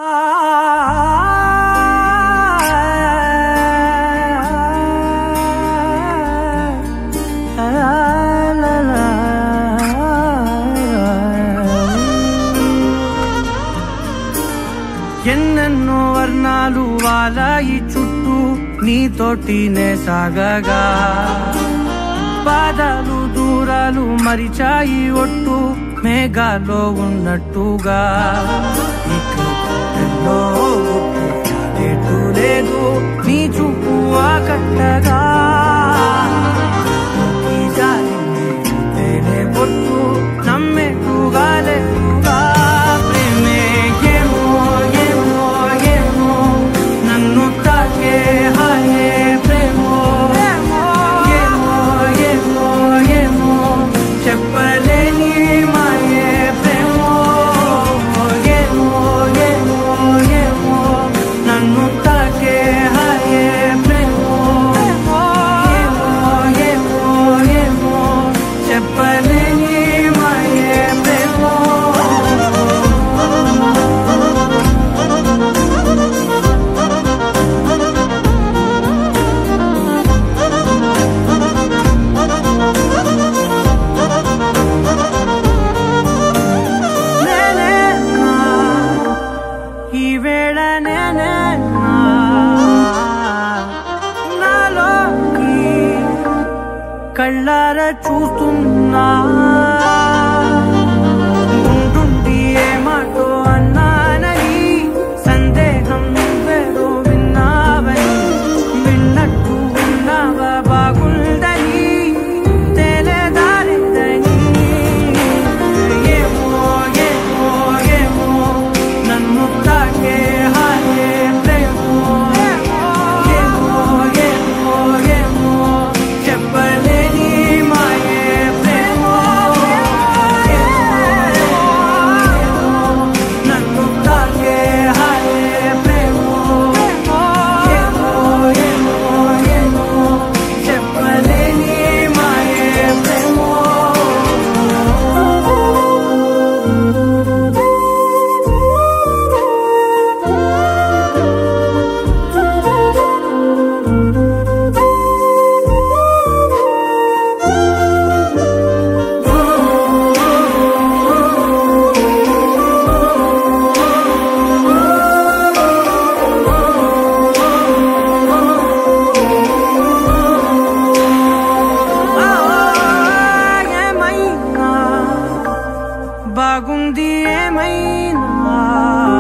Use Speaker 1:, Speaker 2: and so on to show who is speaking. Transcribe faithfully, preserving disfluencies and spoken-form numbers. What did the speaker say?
Speaker 1: ఎన్నెన్నో వర్ణాలు వాలాయి చుట్టూ నీతోటినే సాగగా పాదాలు దూరాలు మరిచాయి ఒట్టు మేఘాలో ఉన్నట్టుగా లేదు నీ చూపు ఆకట్టగా పొట్టు నమ్మేట్టుగా లేదుగా ప్రేమే ఏమో ఏమో ఏమో నన్ను తాకే హాయే ప్రేమో ఏమో ఏమో ఏమో చెప్పలేని మాయే ప్రేమో ఏమో ఏమో ఏమో నన్ను తాకే హాయే ప్రేమో ఏమో ఏమో ఏమో చెప్పలేని మాయే ప్రేమో నేనే ఈ వేళ నేనే నాలోకి కళ్ళారా చూస్తున్నా ఉంటుండి ఏమాటో అన్నానని సందేహం నువ్వేదో విన్నావని విన్నట్టు ఉన్నావా బాగుందని తెలియదారిద్దని ఏమో ఏమో ఏమో నన్ను తాకే హాయే ప్రేమో ఏమో ఏమో ఏమో చెప్పలేని మాయే ప్రేమో నన్ను తాకే హాయే ప్రేమో ఏమో ఏమో ఏమో చెప్పలేని మాయే ప్రేమో ఏమైనా బాగుంది ఏమైనా